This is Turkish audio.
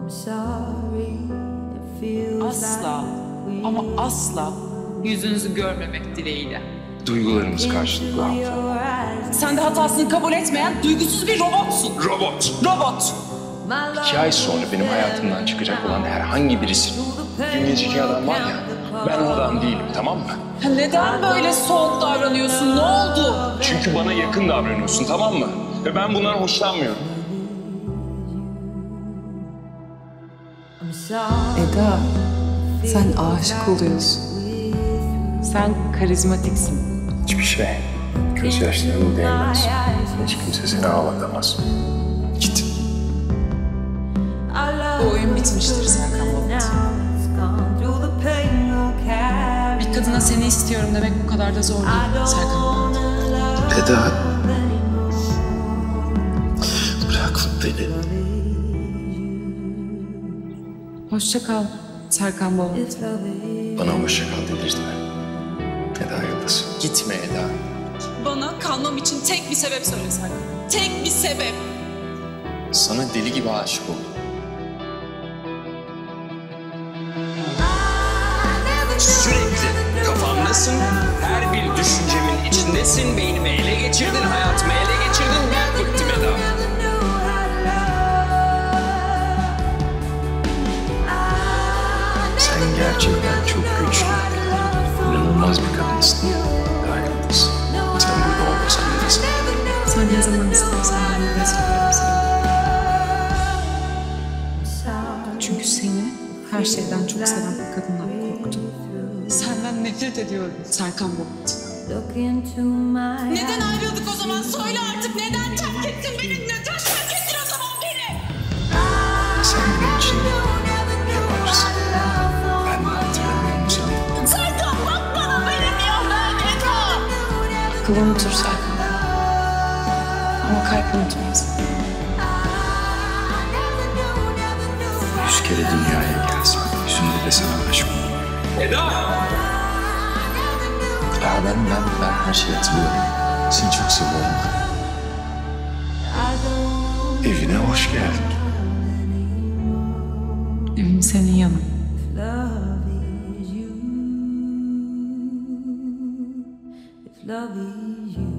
Asla ama asla yüzünüzü görmemek dileğiyle. Duygularımız karşılıklı hanımefendi. Sen de hatasını kabul etmeyen duygusuz bir robotsun. Robot! Robot! 2 ay sonra benim hayatımdan çıkacak olan herhangi birisi. Dün geceki adam var ya, ben o adam değilim, tamam mı? Neden böyle soğuk davranıyorsun? Ne oldu? Çünkü bana yakın davranıyorsun, tamam mı? Ve ben bundan hoşlanmıyorum. Eda, sen aşık oluyorsun. Sen karizmatiksin. Hiçbir şey gözyaşlarını değmez. Hiç kimse seni ağlatamaz. Git. Bu oyun bitmiştir Serkan Bolat. Bir kadına seni istiyorum demek bu kadar da zor değil Serkan Bolat. Eda. Bırak beni. Hoşça kal Serkan Bolat. Bana hoşça kal delirtme. Eda Yıldız. Gitme Eda. Bana kalmam için tek bir sebep söyle Serkan. Tek bir sebep. Sana deli gibi aşık oldum. Sürekli kafamdasın, her bir düşüncemin içindesin, beynimi ele geçirdin, hayatımı ele geçirdin, ben bıktım Eda. Sen gerçekten çok güçlü, inanılmaz bir kadınsın. Eda Yıldız. Sen burada olmasan ne desem? Sen ne zaman istersen ben de desteklerim seni. Çünkü seni her şeyden çok seven bir kadından korktum. Senden nefret ediyorum Serkan Bolat. Neden ayrıldık o zaman? Söyle artık, neden terk ettin beni? Neden terk ettin o zaman beni? Sen benim için yabancısın. Ben de hatırlamıyorum seni. Serkan bak bana, benim yanımdan Eda. Akıl unutur Serkan. Ama kalp unutmaz. 100 kere dünyaya gelsin. Yüzünde de sana aşık oldum. Eda! Ya ben her şeyi hatırlıyorum. Seni çok seviyorum. Evine hoş geldin. Evim senin yanın. Love is you.